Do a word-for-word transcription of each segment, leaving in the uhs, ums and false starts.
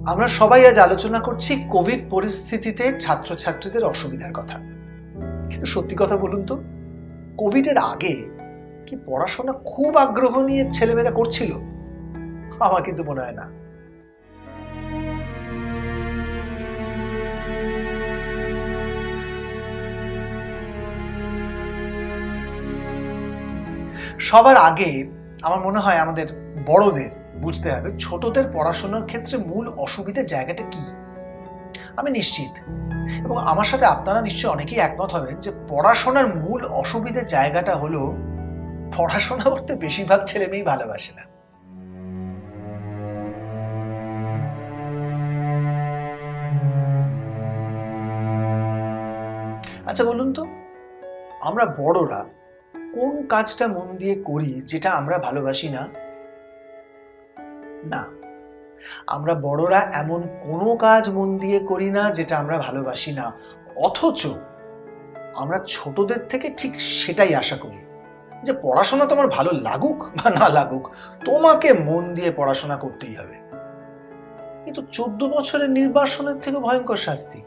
আমরা সবাই আজ আলোচনা করছি কোভিড পরিস্থিতিতে ছাত্রছাত্রীদের অসুবিধার কথা। কিন্তু সত্যি কথা বলুন তো, কোভিডের আগে কি পড়াশোনা খুব আগ্রহ নিয়ে ছেলেমেয়েরা করছিল? আমার কিন্তু মনে হয় না। সবার আগে আমার মনে হয় আমাদের বড়দের বুঝতে হবে ছোটদের পড়াশোনার ক্ষেত্রে মূল অসুবিধার জায়গাটা কি। আমি নিশ্চিত, এবং আমার সাথে আপনারা নিশ্চয়ই অনেকেই একমত হবেন, যে পড়াশোনার মূল অসুবিধার জায়গাটা হলো পড়াশোনা করতে বেশিরভাগ ছেলে মেয়েই ভালোবাসে না। আচ্ছা বলুন তো, আমরা বড়রা কোন কাজটা মন দিয়ে করি যেটা আমরা ভালোবাসি না? না, আমরা বড়রা এমন কোনো কাজ মন দিয়ে করি না যেটা আমরা ভালোবাসি না, অথচ আমরা ছোটদের থেকে ঠিক সেটাই আশা করি, যে পড়াশোনা তোমার ভালো লাগুক বা না লাগুক, তোমাকে মন দিয়ে পড়াশোনা করতেই হবে। কিন্তু চোদ্দ বছরের নির্বাসনের থেকে ভয়ঙ্কর শাস্তি।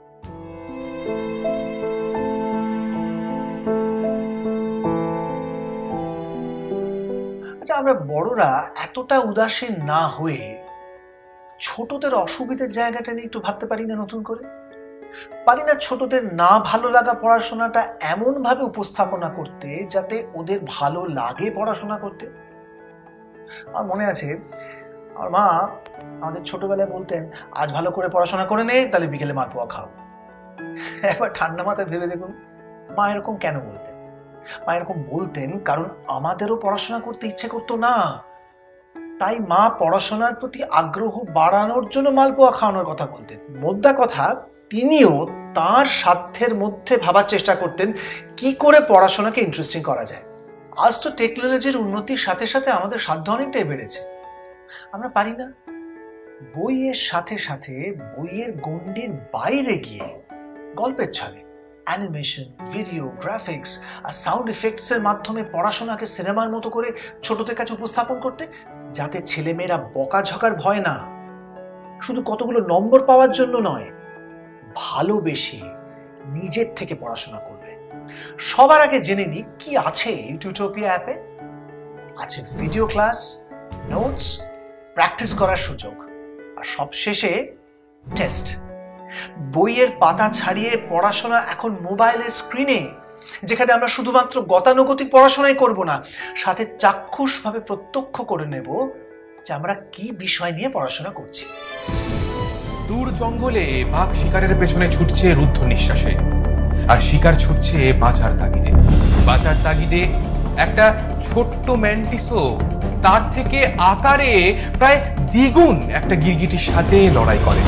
আমরা বড়রা এতটা উদাসীন না হয়ে ছোটদের অসুবিধার জায়গাটা নিয়ে একটু ভাবতে পারি না? নতুন করে পারি না ছোটদের না ভালো লাগা পড়াশোনাটা এমন ভাবে উপস্থাপনা করতে যাতে ওদের ভালো লাগে পড়াশোনা করতে? আমার মনে আছে আমার মা আমাদের ছোটবেলায় বলতেন, আজ ভালো করে পড়াশোনা করে নে, তাহলে বিকেলে মালপোয়া খাও। একবার ঠান্ডা মাথায় ভেবে দেখুন, মা এরকম কেন বলতেন? মা এরকম বলতেন কারণ আমাদেরও পড়াশোনা করতে ইচ্ছে করতো না, তাই মা পড়াশোনার প্রতি আগ্রহ বাড়ানোর জন্য মালপোয়া খাওয়ানোর কথা বলতেন। মোদ্দা কথা, তিনিও তার সাধ্যের মধ্যে ভাবার চেষ্টা করতেন কি করে পড়াশোনাকে ইন্টারেস্টিং করা যায়। আজ তো টেকনোলজির উন্নতির সাথে সাথে আমাদের সাধ্য অনেকটাই বেড়েছে। আমরা পারি না বইয়ের সাথে সাথে বইয়ের গণ্ডির বাইরে গিয়ে গল্পের ছলে অ্যানিমেশন, ভিডিও, গ্রাফিক্স আর সাউন্ড এফেক্টস এর মাধ্যমে পড়াশোনাকে সিনেমার মতো করে ছোটদের কাছে উপস্থাপন করতে, যাতে ছেলেমেয়েরা বকাঝকার ভয় না, শুধু কতগুলো নম্বর পাওয়ার জন্য নয়, ভালোবেসে নিজের থেকে পড়াশোনা করবে। সবার আগে জেনে নিই কি আছে এই টিউটোপিয়া অ্যাপে। আছে ভিডিও ক্লাস, নোটস, প্র্যাকটিস করার সুযোগ, আর সবশেষে টেস্ট। বইয়ের পাতা ছাড়িয়ে পড়াশোনা এখন মোবাইলের স্ক্রিনে, যেখানে আমরা শুধুমাত্র গতানুগতিক পড়াশোনাই করব না, সাথে চাক্ষুষভাবে প্রত্যক্ষ করে নেব যে আমরা কি বিষয় নিয়ে পড়াশোনা করছি। দূর জঙ্গলে বাঘ শিকারের পেছনে ছুটছে রুদ্ধ নিঃশ্বাসে, আর শিকার ছুটছে বাঁচার তাগিদে। বাঁচার তাগিদে একটা ছোট্ট ম্যান্টিসও তার থেকে আকারে প্রায় দ্বিগুণ একটা গিরগিটির সাথে লড়াই করে।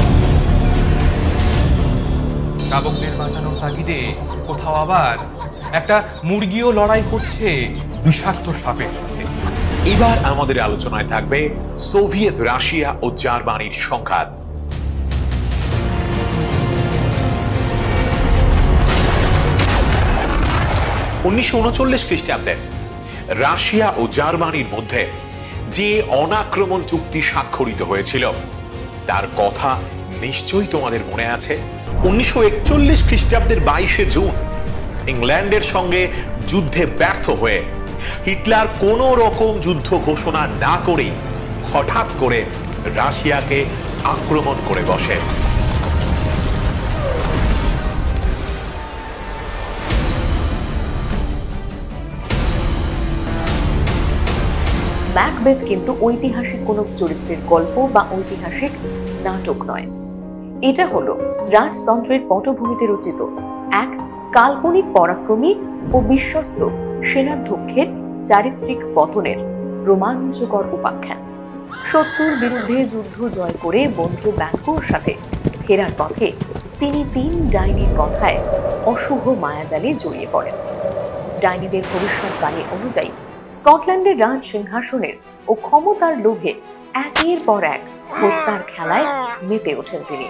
শাবকদের বাঁচানোর তাগিদে কোথাও আবার একটা মুরগিও লড়াই করছে বিষাক্ত সাপের সাথে। এবার আমাদের আলোচনায় থাকবে সোভিয়েত রাশিয়া ও জার্মানির সংঘাত। উনিশশো উনচল্লিশ খ্রিস্টাব্দে রাশিয়া ও জার্মানির মধ্যে যে অনাক্রমণ চুক্তি স্বাক্ষরিত হয়েছিল তার কথা নিশ্চয়ই তোমাদের মনে আছে। উনিশশো একচল্লিশ খ্রিস্টাব্দের বাইশে জুন ইংল্যান্ডের সঙ্গে যুদ্ধে ব্যর্থ হয়ে হিটলার কোনো রকম যুদ্ধ ঘোষণা না করেই হঠাৎ করে রাশিয়াকে আক্রমণ করে বসে। ম্যাকবেথ কিন্তু ঐতিহাসিক কোনো চরিত্রের গল্প বা ঐতিহাসিক নাটক নয়। এটা হলো রাজতন্ত্রের পটভূমিতে রচিত এক কাল্পনিক পরাক্রমী ও বিশ্বস্ত সেনাধ্যক্ষের চারিত্রিক পতনের রোমাঞ্চকর উপাখ্যান। শত্রুর বিরুদ্ধে যুদ্ধ জয় করে বন্ধু ব্যাঙ্কোর সাথে ফেরার পথে তিনি তিন ডাইনির কথায় অশুভ মায়াজালে জড়িয়ে পড়েন। ডাইনিদের ভবিষ্যৎবাণী অনুযায়ী স্কটল্যান্ডের রাজ সিংহাসনের ও ক্ষমতার লোভে একের পর এক হত্যার খেলায় মেতে ওঠেন তিনি।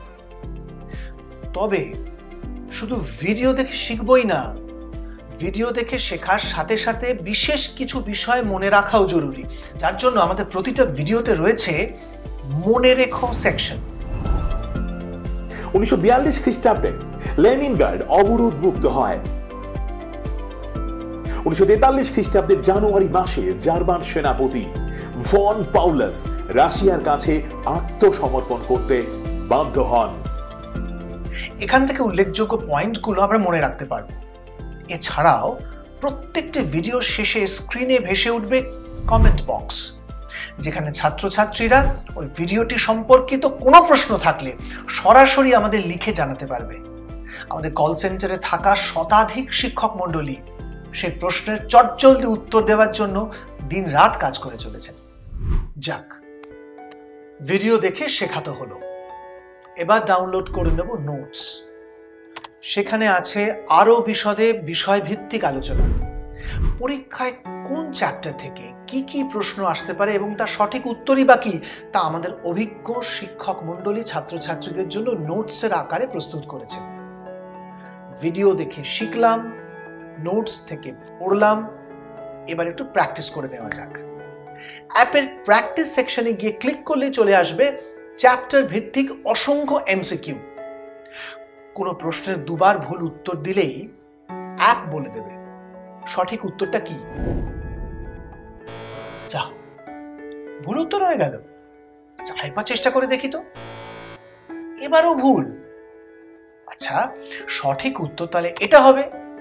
তবে শুধু ভিডিও দেখে শিখবই না, ভিডিও দেখে শেখার সাথে সাথে বিশেষ কিছু বিষয় মনে রাখাও জরুরি, যার জন্য আমাদের প্রতিটা ভিডিওতে রয়েছে মনে রেখো সেকশন। উনিশশো বিয়াল্লিশ খ্রিস্টাব্দে লেনিনগ্রাড অবরোধ মুক্ত হয়। উনিশশো তেতাল্লিশ খ্রিস্টাব্দের জানুয়ারি মাসে জার্মান সেনাপতি ভন পাউলাস রাশিয়ার কাছে আত্মসমর্পণ করতে বাধ্য হন। এখান থেকে উল্লেখযোগ্য পয়েন্টগুলো আমরা মনে রাখতে পারবো। এছাড়াও প্রত্যেকটি ভিডিও শেষে স্ক্রিনে ভেসে উঠবে কমেন্ট বক্স, যেখানে ছাত্রছাত্রীরা ওই ভিডিওটি সম্পর্কিত কোনো প্রশ্ন থাকলে সরাসরি আমাদের লিখে জানাতে পারবে। আমাদের কল সেন্টারে থাকা শতাধিক শিক্ষক মণ্ডলী সেই প্রশ্নের চটজলদি উত্তর দেওয়ার জন্য দিন রাত কাজ করে চলেছেন। যাক, ভিডিও দেখে শেখাতে হলো, এবার ডাউনলোড করে নেব নোটস। সেখানে আছে আরো বিশদে বিষয়ভিত্তিক আলোচনা, পরীক্ষায় কোন চ্যাপ্টার থেকে কি কি প্রশ্ন আসতে পারে এবং তার সঠিক উত্তরই বা কি তা আমাদের অভিজ্ঞ শিক্ষক মণ্ডলী ছাত্রছাত্রীদের জন্য নোটসের আকারে প্রস্তুত করেছে। ভিডিও দেখে শিখলাম, নোটস থেকে পড়লাম, এবার একটু প্র্যাকটিস করে নেওয়া যাক। অ্যাপের প্র্যাকটিস সেকশনে গিয়ে ক্লিক করলেই চলে আসবে চ্যাপ্টার ভিত্তিক অসংখ্য এমসিকিউ। কোনো প্রশ্নের দুবার ভুল উত্তর দিলেই অ্যাপ বলে দেবে সঠিক উত্তরটা কি। যা, ভুল উত্তর হয়ে গেল। আচ্ছা, আরেকবার চেষ্টা করে দেখি তো। এবারও ভুল। আচ্ছা, সঠিক উত্তর তাহলে এটা হবে।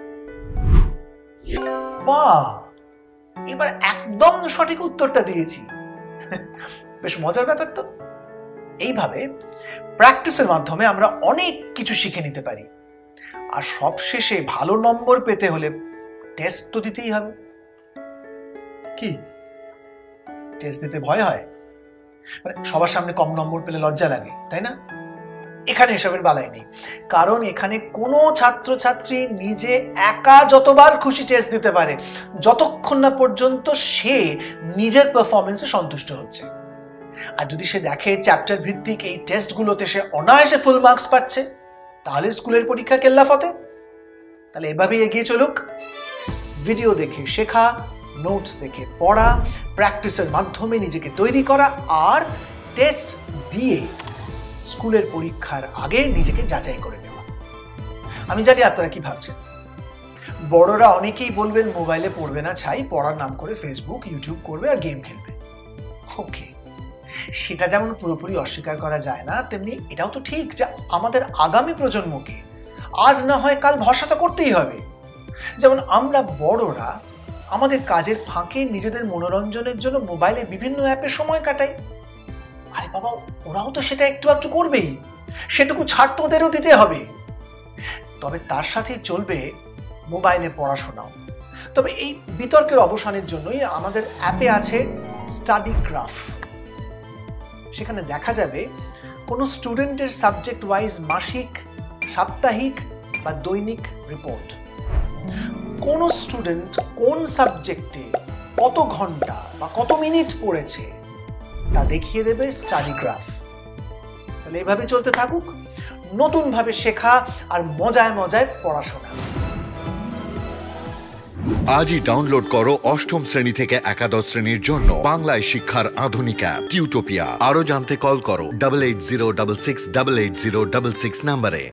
বাহ, এবার একদম সঠিক উত্তরটা দিয়েছি। বেশ মজার ব্যাপার তো। এইভাবে প্র্যাকটিসের মাধ্যমে আমরা অনেক কিছু শিখে নিতে পারি। আর সবশেষে ভালো নম্বর পেতে হলে টেস্ট তো দিতেই হবে। কি টেস্ট দিতে ভয় হয়? মানে সবার সামনে কম নম্বর পেলে লজ্জা লাগে, তাই না? এখানে এসবের বালাই নেই, কারণ এখানে কোনো ছাত্রছাত্রী নিজে একা যতবার খুশি টেস্ট দিতে পারে, যতক্ষণ না পর্যন্ত সে নিজের পারফরমেন্সে সন্তুষ্ট হচ্ছে। আর যদি সে দেখে চ্যাপ্টার ভিত্তিক এই টেস্টগুলোতে সে অনায়াসে ফুল মার্কস পাচ্ছে, তাহলে স্কুলের পরীক্ষা কেল্লা ফতে। তাহলে এভাবেই এগিয়ে চলুক। ভিডিও দেখে শেখা, নোটস দেখে পড়া, প্র্যাকটিসের মাধ্যমে নিজেকে তৈরি করা, আর টেস্ট দিয়ে স্কুলের পরীক্ষার আগে নিজেকে যাচাই করে নেওয়া। আমি জানি আপনারা কি ভাবছেন। বড়রা অনেকেই বলবেন মোবাইলে পড়বে না ছাই, পড়ার নাম করে ফেসবুক ইউটিউব করবে আর গেম খেলবে। ওকে, সেটা যেমন পুরোপুরি অস্বীকার করা যায় না, তেমনি এটাও তো ঠিক যে আমাদের আগামী প্রজন্মকে আজ না হয় কাল ভরসা তো করতেই হবে। যেমন আমরা বড়রা আমাদের কাজের ফাঁকে নিজেদের মনোরঞ্জনের জন্য মোবাইলে বিভিন্ন অ্যাপে সময় কাটাই। আরে বাবা, ওরাও তো সেটা একটু একটু করবেই, সেটুকু ছাড় তো ওদেরও দিতে হবে। তবে তার সাথে চলবে মোবাইলে পড়াশোনাও। তবে এই বিতর্কের অবসানের জন্যই আমাদের অ্যাপে আছে স্টাডি গ্রাফ। সেখানে দেখা যাবে কোনো স্টুডেন্টের সাবজেক্ট ওয়াইজ মাসিক, সাপ্তাহিক বা দৈনিক রিপোর্ট। কোন স্টুডেন্ট কোন সাবজেক্টে কত ঘন্টা বা কত মিনিট পড়েছে তা দেখিয়ে দেবে স্টাডি গ্রাফ। তাহলে এভাবে চলতে থাকুক, নতুন ভাবে শেখা আর মজায় মজায় পড়াশোনা। আজই ডাউনলোড করো অষ্টম শ্রেণী থেকে একাদশ শ্রেণীর জন্য বাংলায় শিক্ষার আধুনিক অ্যাপ টিউটোপিয়া। আরো জানতে কল করো double eight zero double six double eight zero double six নাম্বারে।